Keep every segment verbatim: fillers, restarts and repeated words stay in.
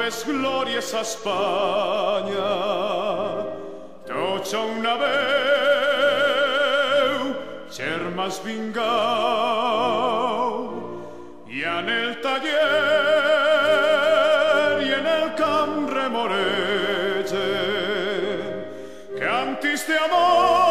les glòries a Espanya. Tots a una veu, germans vingau, i en el taller i en el camp remoregen cantis d'amor.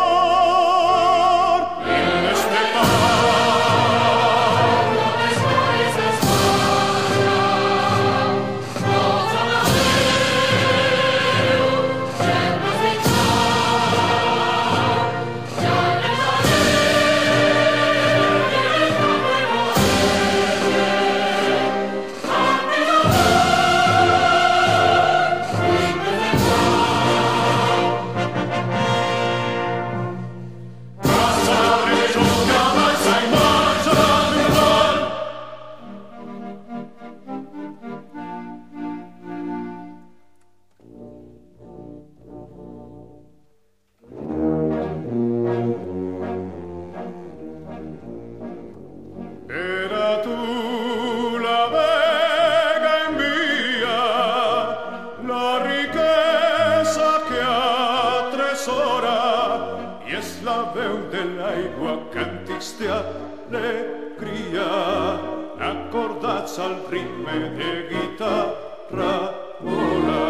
I és la veu de l'aigua, càntics d'alegria, acordats al ritme de guitarra vola.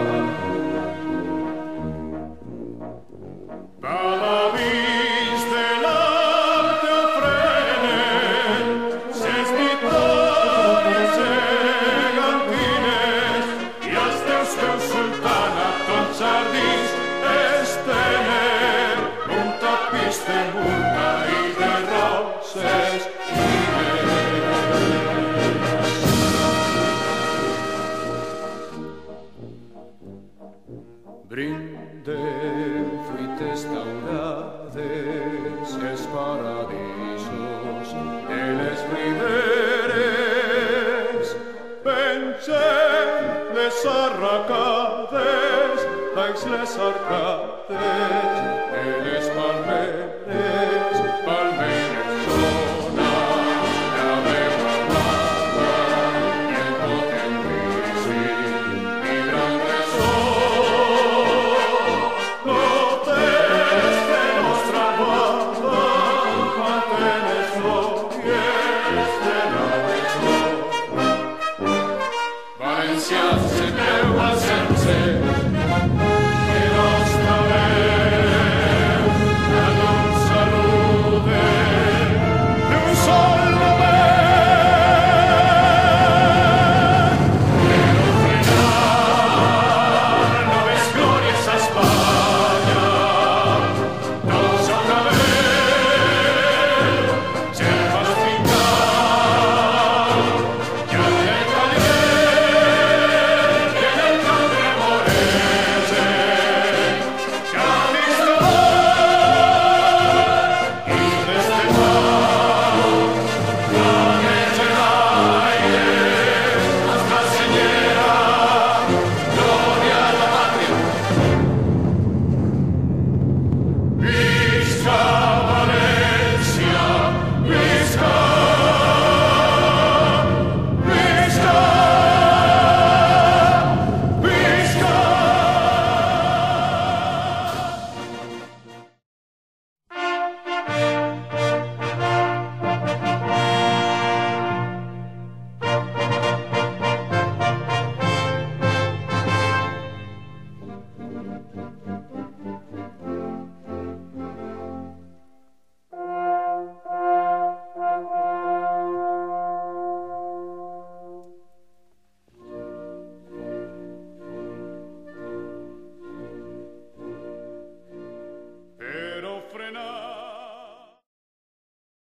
Paladins de l'art ofrenen ses victòries gegantines i els teus peus sultana tots jardins estenen un tapís de multa i de roses fines. Brinden fruites daurades els paradisos de les riberes, pengen les arracades baix les arcades